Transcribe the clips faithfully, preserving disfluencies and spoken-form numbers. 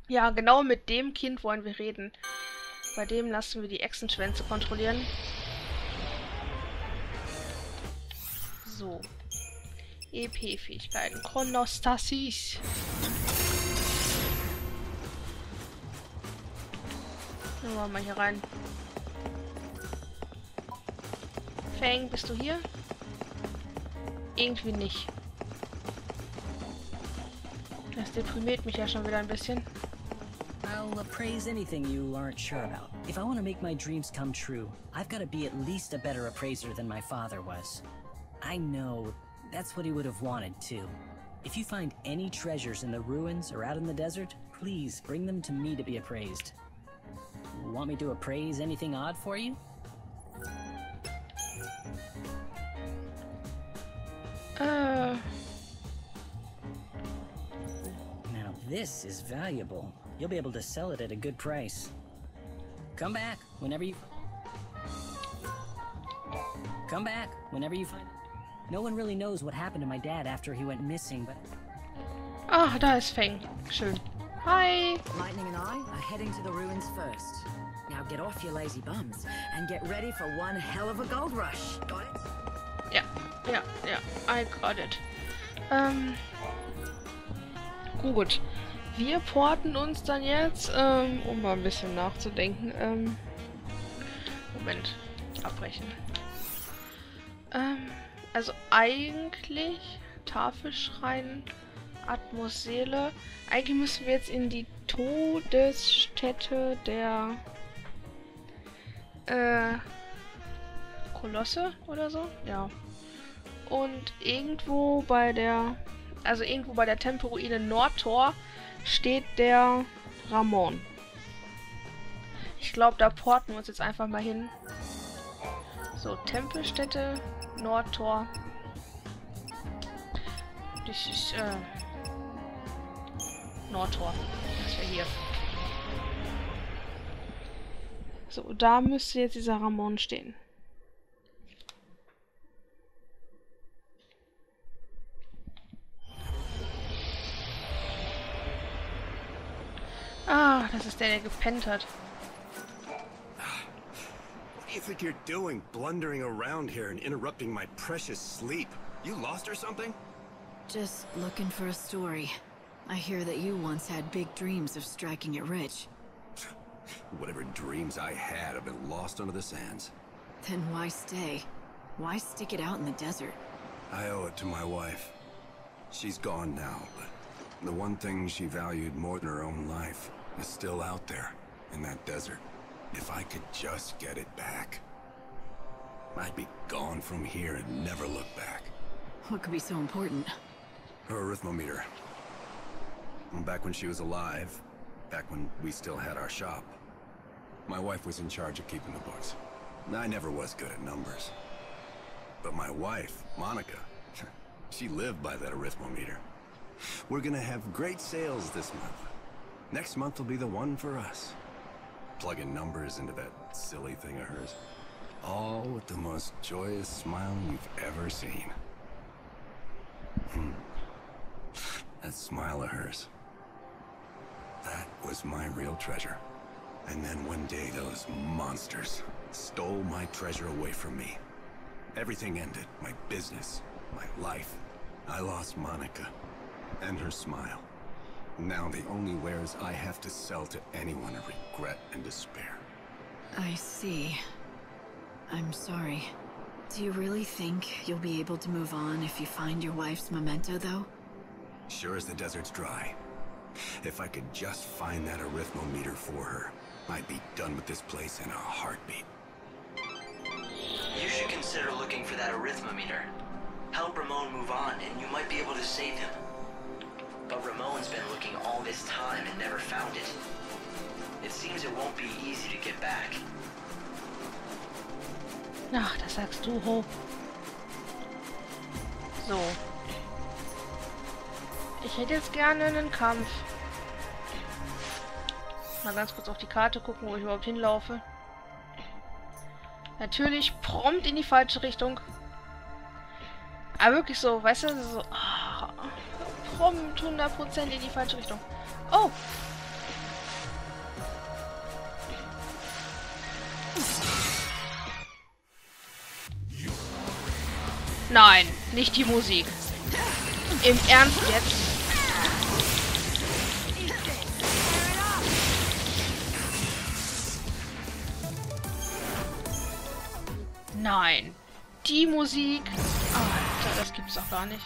Ja, genau mit dem Kind wollen wir reden. Bei dem lassen wir die Echsenschwänze kontrollieren. So. E P-Fähigkeiten. Chronostasis. Dann wollen wir mal hier rein. Fang, bist du hier? Irgendwie nicht. Das deprimiert mich ja schon wieder ein bisschen. I'll appraise anything you aren't sure about. If I want to make my dreams come true, I've got to be at least a better appraiser than my father was. I know that's what he would have wanted too. If you find any treasures in the ruins or out in the desert, please bring them to me to be appraised. Want me to appraise anything odd for you? Äh. Now this is valuable. You'll be able to sell it at a good price. Come back whenever you... Come back whenever you find... No one really knows what happened to my dad after he went missing, but... Ah, da ist Fang. Schön. Hi. Lightning and I are heading to the ruins first. Now get off your lazy bums and get ready for one hell of a gold rush. Got it? Ja, ja, ja. I got it. Ähm... Gut. Wir porten uns dann jetzt, ähm, um mal ein bisschen nachzudenken, ähm, Moment, abbrechen. Ähm, also eigentlich Tafelschrein, Atmosseele. Eigentlich müssen wir jetzt in die Todesstätte der äh, Kolosse oder so, ja. Und irgendwo bei der, also irgendwo bei der Tempelruine Nordtor steht der Ramon. Ich glaube, da porten wir uns jetzt einfach mal hin. So, Tempelstätte, Nordtor. Das ist, äh, Nordtor. Das wäre hier. So, da müsste jetzt dieser Ramon stehen. Ah, das ist der, der gepennt hat. What do you think you're doing, blundering around here and interrupting my precious sleep? You lost or something? Just looking for a story. I hear that you once had big dreams of striking it rich. Whatever dreams I had have been lost under the sands. Then why stay? Why stick it out in the desert? I owe it to my wife. She's gone now, but the one thing she valued more than her own life is still out there, in that desert. If I could just get it back, I'd be gone from here and never look back. What could be so important? Her arithmometer. Back when she was alive, back when we still had our shop, my wife was in charge of keeping the books. I never was good at numbers. But my wife, Monica, she lived by that arithmometer. We're gonna have great sales this month. Next month will be the one for us. Plugging numbers into that silly thing of hers. All with the most joyous smile you've ever seen. Hmm. That smile of hers. That was my real treasure. And then one day those monsters stole my treasure away from me. Everything ended. My business, my life. I lost Monica. And her smile. Now the only wares I have to sell to anyone are regret and despair. I see. I'm sorry. Do you really think you'll be able to move on if you find your wife's memento, though? Sure as the desert's dry. If I could just find that arithmometer for her, I'd be done with this place in a heartbeat. You should consider looking for that arithmometer. Help Ramon move on, and you might be able to save him. But Ramon's been looking all this time and never found it. It seems it won't be easy to get back. Ach, das sagst du, Ho. So. Ich hätte jetzt gerne einen Kampf. Mal ganz kurz auf die Karte gucken, wo ich überhaupt hinlaufe. Natürlich prompt in die falsche Richtung. Aber wirklich so, weißt du, so... Oh, prompt hundert Prozent in die falsche Richtung. Oh! Nein, nicht die Musik. Im Ernst jetzt? Nein. Die Musik. Alter, das gibt's doch gar nicht.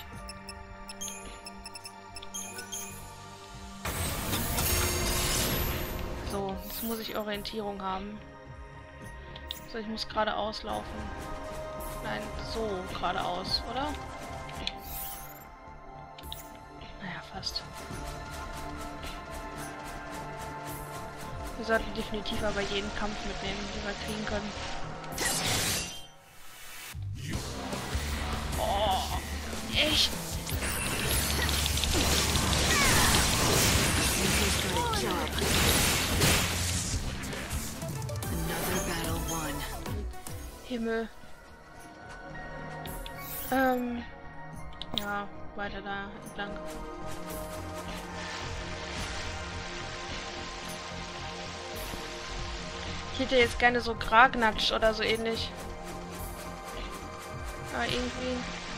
So, jetzt muss ich Orientierung haben. So, ich muss geradeaus laufen. Nein, so geradeaus, oder? Naja, fast. Wir sollten definitiv aber jeden Kampf mitnehmen, den wir kriegen können. Oh, echt? Himmel. Ähm. Ja, weiter da entlang. Ich hätte jetzt gerne so Gragnatsch oder so ähnlich. Aber irgendwie.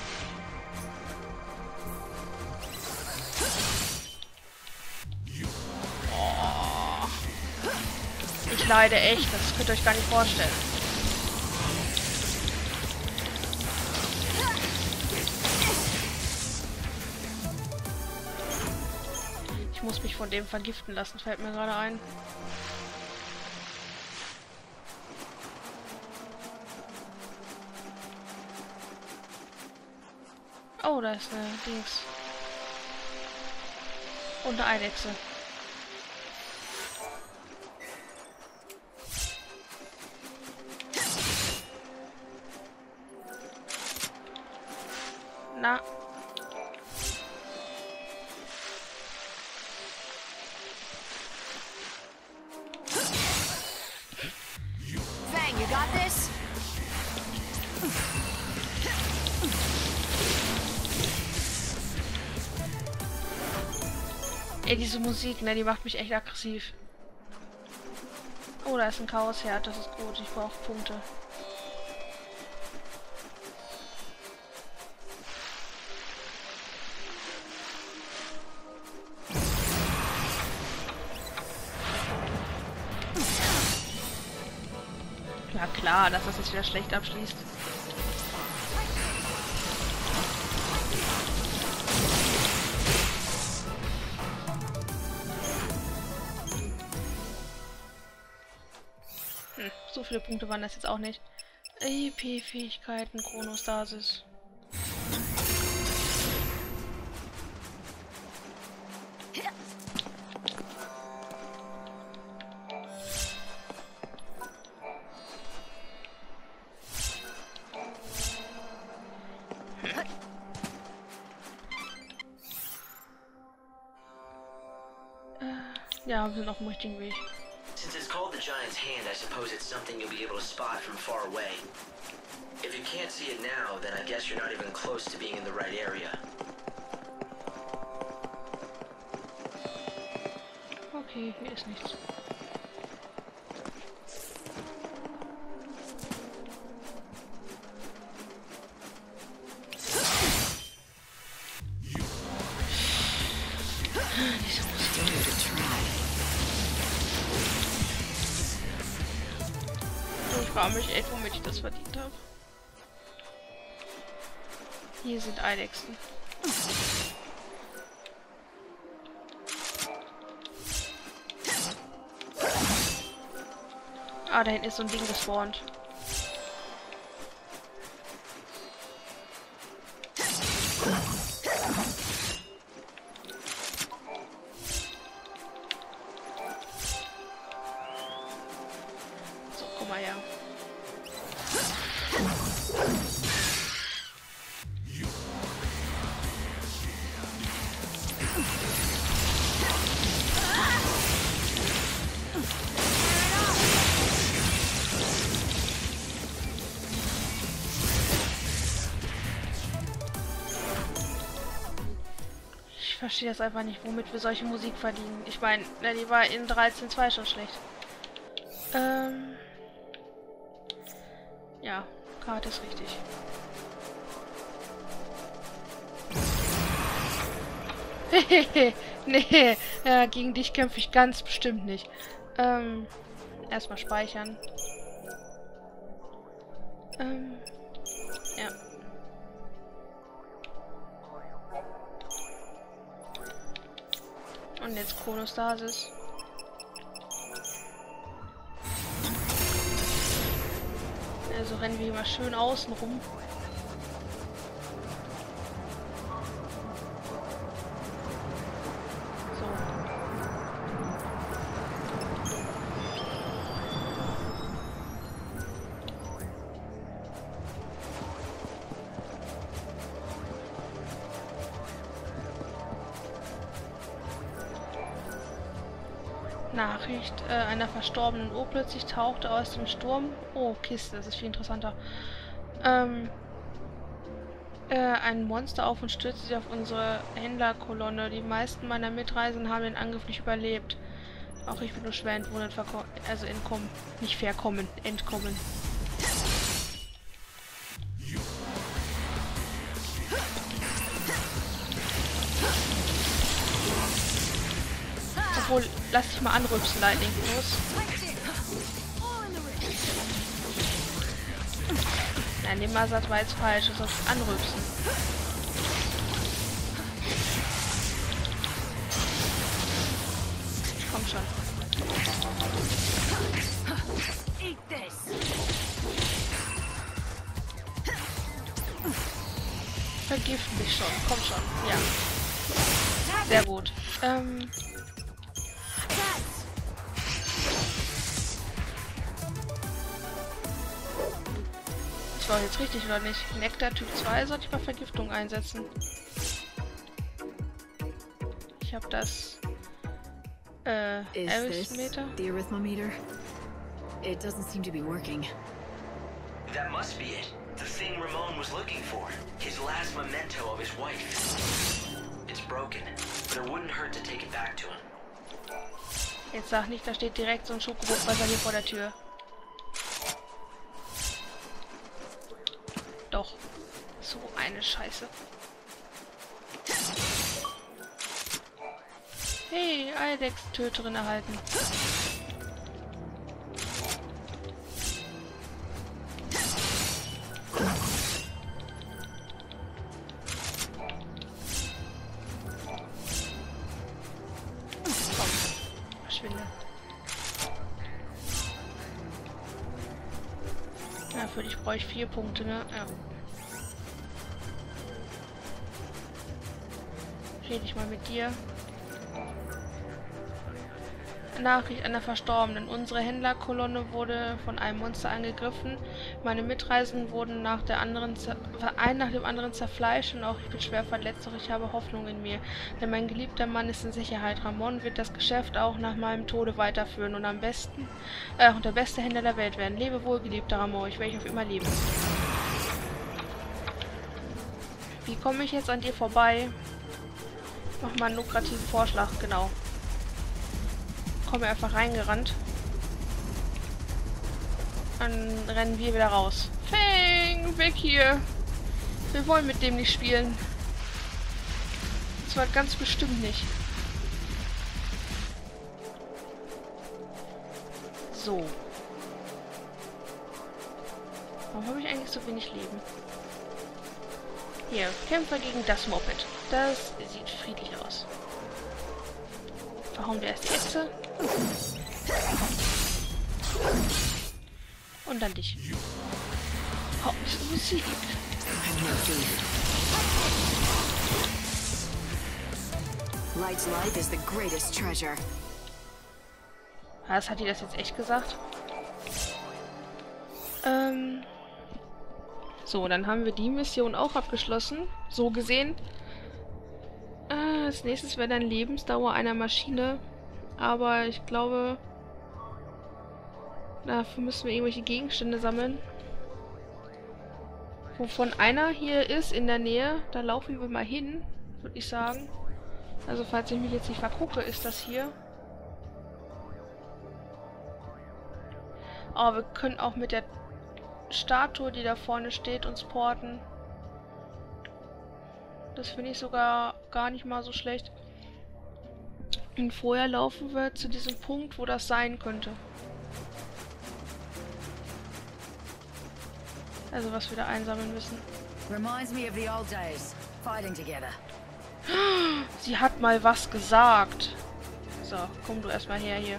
Oh. Ich leide echt, das könnt ihr euch gar nicht vorstellen. Ich muss mich von dem vergiften lassen, fällt mir gerade ein. Oh, da ist eine Dings. Und eine Eidechse. Na. Fang, you got this? Ey, diese Musik, ne, die macht mich echt aggressiv. Oh, da ist ein Chaosherd, das ist gut, ich brauche Punkte. Ja klar, dass das jetzt wieder schlecht abschließt. Hm, so viele Punkte waren das jetzt auch nicht. E P-Fähigkeiten, Chronostasis. Ja, wir sind auf dem richtigen Weg. Since it's called the Giant's Hand, I suppose it's something you'll be able to spot from far away. If you can't see it now, then I guess you're not even close to being in the right area. Okay, hier ist nichts. Ich frage mich echt, womit ich das verdient habe. Hier sind Eidechsen. Ah, da hinten ist so ein Ding gespawnt. So, komm mal her. Ich verstehe das einfach nicht, womit wir solche Musik verdienen. Ich meine, ne, die war in dreizehn Punkt zwei schon schlecht. Ähm. Ja, Karte ist richtig. Nee, ja, gegen dich kämpfe ich ganz bestimmt nicht. Ähm, erstmal speichern. Ähm, ja. Und jetzt Chronostasis. Also rennen wir mal schön außen rum. Nachricht, äh, einer verstorbenen Uhr plötzlich tauchte aus dem Sturm. Oh, Kiste, das ist viel interessanter. Ähm, äh, ein Monster auf und stürzte sich auf unsere Händlerkolonne. Die meisten meiner Mitreisenden haben den Angriff nicht überlebt. Auch ich bin nur schwer entwunden, also entkommen. Nicht verkommen, entkommen. Obwohl, lass dich mal anrübsen, Lightning. Los. Nein, den Masat war jetzt falsch. Du sollst anrübsen. Komm schon. Vergiften dich schon. Komm schon. Ja. Sehr gut. Ähm... Das war jetzt richtig, oder nicht? Nektar Typ zwei sollte ich mal Vergiftung einsetzen. Ich habe das äh, Arithmeter. The arithmometer? It doesn't seem to be working. That must be it. The thing Ramon was looking for. His last memento of his wife. It's broken, but it wouldn't hurt to take it back to him. Jetzt sag nicht, da steht direkt so ein Schokobuchwasser hier vor der Tür. Doch. So eine Scheiße. Hey, Eidechs-Töterin erhalten. Komm, verschwinde. Ja, für dich brauche ich vier Punkte, ne? Ja. Rede ich mal mit dir. Nachricht einer Verstorbenen. Unsere Händlerkolonne wurde von einem Monster angegriffen. Meine Mitreisenden wurden nach der anderen ein nach dem anderen zerfleischt und auch ich bin schwer verletzt, doch ich habe Hoffnung in mir. Denn mein geliebter Mann ist in Sicherheit. Ramon wird das Geschäft auch nach meinem Tode weiterführen und am besten äh, und der beste Händler der Welt werden. Lebe wohl, geliebter Ramon. Ich werde dich auf immer lieben. Wie komme ich jetzt an dir vorbei? Mach mal einen lukrativen Vorschlag, genau. Kommen wir einfach reingerannt. Dann rennen wir wieder raus. Fang, weg hier. Wir wollen mit dem nicht spielen. Das war ganz bestimmt nicht. So. Warum habe ich eigentlich so wenig Leben? Hier, Kämpfer gegen das Moped. Das sieht friedlich aus. Verhauen wir erst die Echse. Und dann dich. Hauptmusik. Light's life is the greatest treasure. Was, hat die das jetzt echt gesagt? Ähm. So, dann haben wir die Mission auch abgeschlossen. So gesehen. Äh, als nächstes wäre dann Lebensdauer einer Maschine. Aber ich glaube, dafür müssen wir irgendwelche Gegenstände sammeln. Wovon einer hier ist in der Nähe. Da laufen wir mal hin, würde ich sagen. Also falls ich mich jetzt nicht vergucke, ist das hier. Aber wir können auch mit der Statue, die da vorne steht, uns porten. Das finde ich sogar gar nicht mal so schlecht. Und vorher laufen wir zu diesem Punkt, wo das sein könnte. Also was wir da einsammeln müssen. Reminds me of the old days, fighting together. Sie hat mal was gesagt. So, komm du erstmal her hier.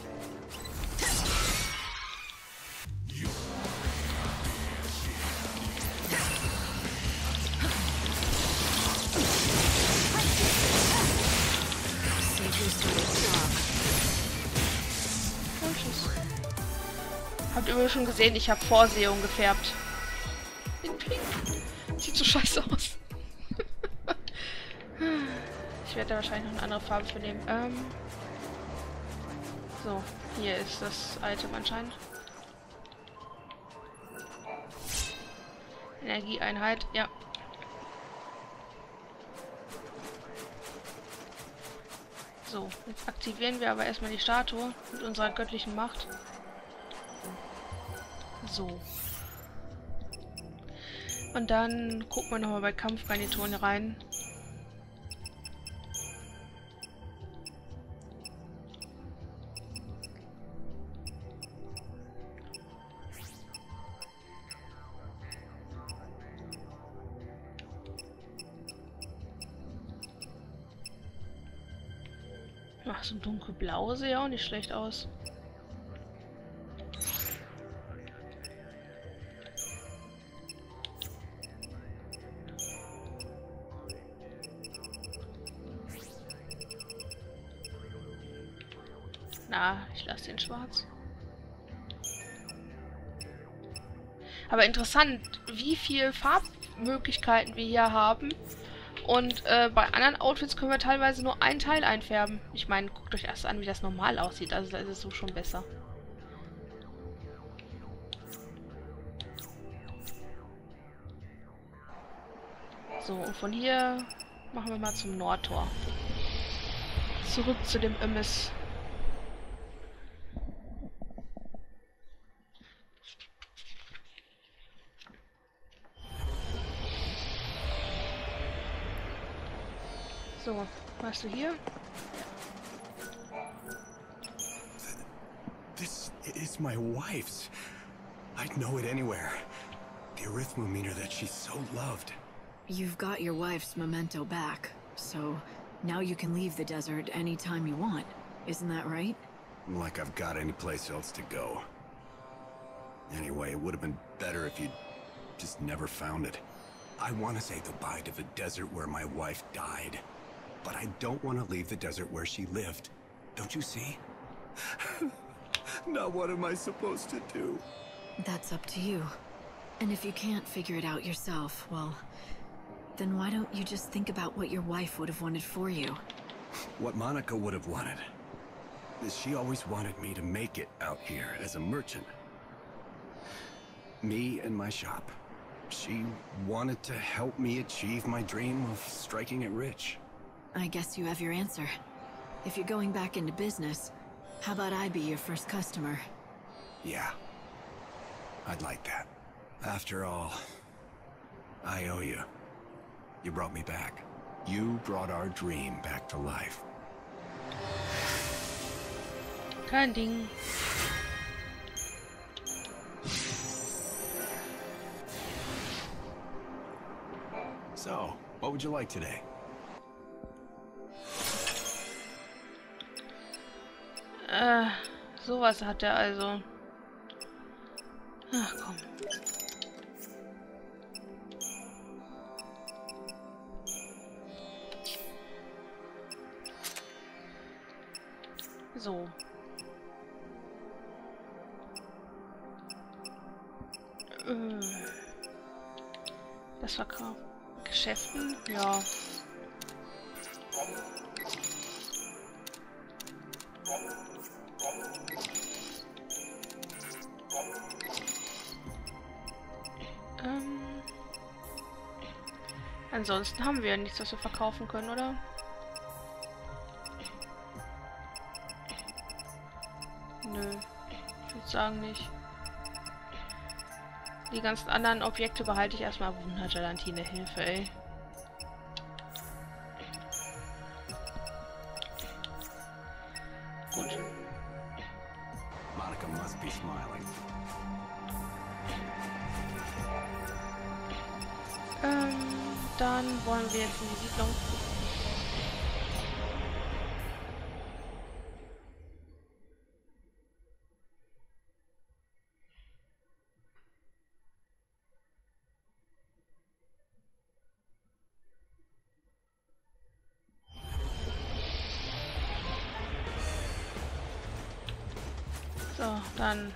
Und tschüss. Habt ihr übrigens schon gesehen, ich habe Vorsehung gefärbt. In Pink. Sieht so scheiße aus. Ich werde da wahrscheinlich noch eine andere Farbe für nehmen. Ähm so, hier ist das Item anscheinend. Energieeinheit, ja. So, jetzt aktivieren wir aber erstmal die Statue mit unserer göttlichen Macht. So. Und dann gucken wir nochmal bei Kampfgarnituren rein. Ach, so dunkelblau sieht ja auch nicht schlecht aus. Na, ich lasse den schwarz. Aber interessant, wie viele Farbmöglichkeiten wir hier haben. Und äh, bei anderen Outfits können wir teilweise nur ein Teil einfärben. Ich meine, guckt euch erst an, wie das normal aussieht. Also da ist es so schon besser. So, und von hier machen wir mal zum Nordtor. Zurück zu dem Immis. So, was hast du hier? This is my wife's. I'd know it anywhere. The arithmometer that she so loved. You've got your wife's memento back, so now you can leave the desert anytime you want. Isn't that right? Like I've got any place else to go. Anyway, it would have been better if you'd just never found it. I want to say goodbye to the desert where my wife died. But I don't want to leave the desert where she lived. Don't you see? Now what am I supposed to do? That's up to you. And if you can't figure it out yourself, well, then why don't you just think about what your wife would have wanted for you? What Monica would have wanted is she always wanted me to make it out here as a merchant. Me and my shop. She wanted to help me achieve my dream of striking it rich. I guess you have your answer. If you're going back into business, how about I be your first customer? Yeah. I'd like that. After all, I owe you. You brought me back. You brought our dream back to life. Kein Ding. So, what would you like today? Äh, sowas hat er also. Ach komm. So. Äh. Das Verkauf. Geschäften? Ja. Ähm. Ansonsten haben wir ja nichts, was wir verkaufen können, oder? Nö. Ich würde sagen nicht. Die ganzen anderen Objekte behalte ich erstmal. Wundergelantine, Hilfe, ey. Ähm, dann wollen wir jetzt in die Siedlung. So, dann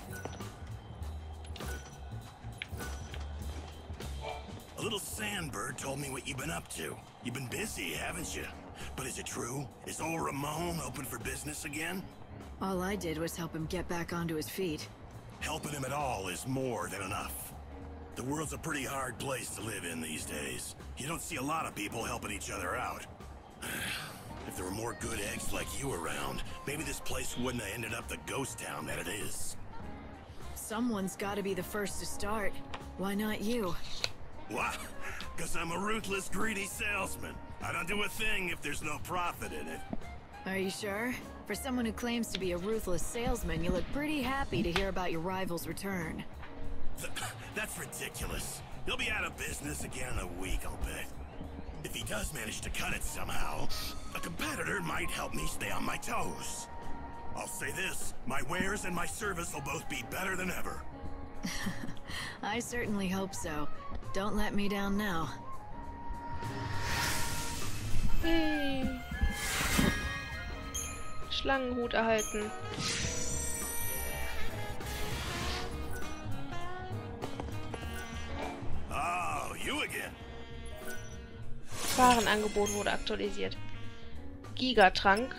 A little sandbird told me what you've been up to. You've been busy, haven't you? But is it true? Is old Ramon open for business again? All I did was help him get back onto his feet. Helping him at all is more than enough. The world's a pretty hard place to live in these days. You don't see a lot of people helping each other out. If there were more good eggs like you around, maybe this place wouldn't have ended up the ghost town that it is. Someone's gotta be the first to start. Why not you? Why? Because I'm a ruthless, greedy salesman. I don't do a thing if there's no profit in it. Are you sure? For someone who claims to be a ruthless salesman, you look pretty happy to hear about your rival's return. Th that's ridiculous. He'll be out of business again in a week, I'll bet. If he does manage to cut it somehow, a competitor might help me stay on my toes. I'll say this, my wares and my service will both be better than ever. I certainly hope so. Don't let me down now. Hey. Schlangenhut erhalten. Oh, you again. Warenangebot wurde aktualisiert. Gigatrank.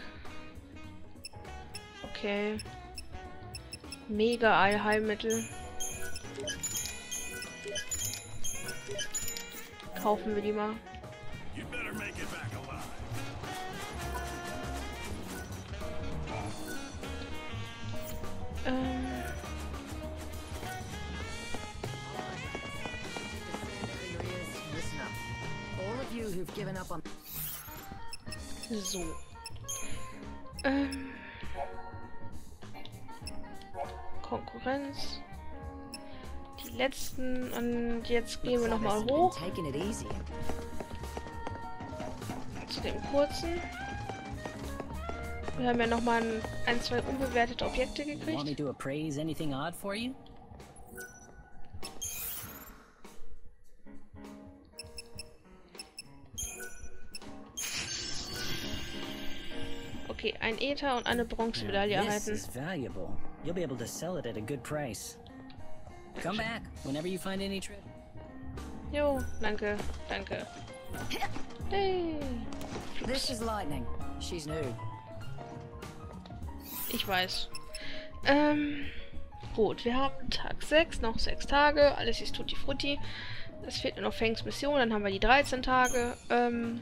Okay. Mega-Allheilmittel. Kaufen wir die mal. You better make it back alive. Ähm. Listen up. All of you who've given up on So. Ähm. Konkurrenz. Die letzten und jetzt gehen wir nochmal hoch taking it easy. zu dem kurzen. Wir haben ja nochmal ein, ein, zwei unbewertete Objekte Want me gekriegt. to appraise anything odd for you? Okay, ein Äther und eine Bronzemedaille Now, this erhalten. is valuable. You'll be able to sell it at a good price. Come back whenever you find any trip. Jo, danke, danke. Hey. This is Lightning. She's new. Ich weiß. Ähm, gut, wir haben Tag sechs, noch sechs Tage, alles ist tutti frutti. Es fehlt nur noch Fangs Mission, dann haben wir die dreizehn Tage. Ähm,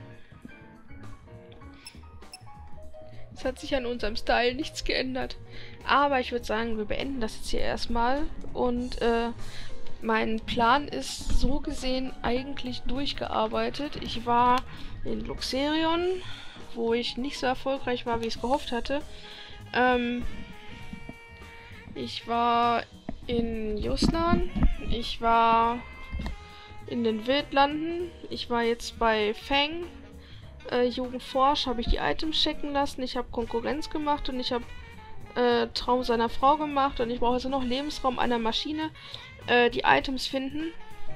es hat sich an unserem Style nichts geändert. Aber ich würde sagen, wir beenden das jetzt hier erstmal. Und äh, mein Plan ist so gesehen eigentlich durchgearbeitet. Ich war in Luxerion, wo ich nicht so erfolgreich war, wie ich es gehofft hatte. Ähm, ich war in Yusnan, ich war in den Wildlanden, ich war jetzt bei Fang, äh, Jugendforsch, habe ich die Items checken lassen, ich habe Konkurrenz gemacht und ich habe äh, Traum seiner Frau gemacht und ich brauche also noch Lebensraum einer Maschine, äh, die Items finden.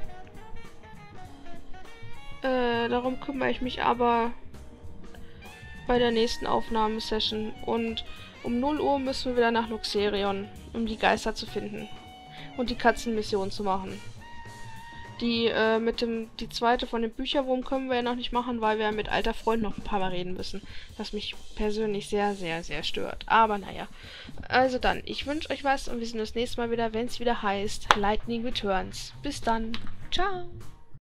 Äh, darum kümmere ich mich aber bei der nächsten Aufnahmesession. Und um null Uhr müssen wir wieder nach Luxerion, um die Geister zu finden. Und die Katzenmission zu machen. Die, äh, mit dem, die zweite von dem Bücherwurm können wir ja noch nicht machen, weil wir mit alter Freund noch ein paar Mal reden müssen. Was mich persönlich sehr, sehr, sehr stört. Aber naja. Also dann, ich wünsche euch was und wir sehen uns das nächste Mal wieder, wenn es wieder heißt Lightning Returns. Bis dann. Ciao.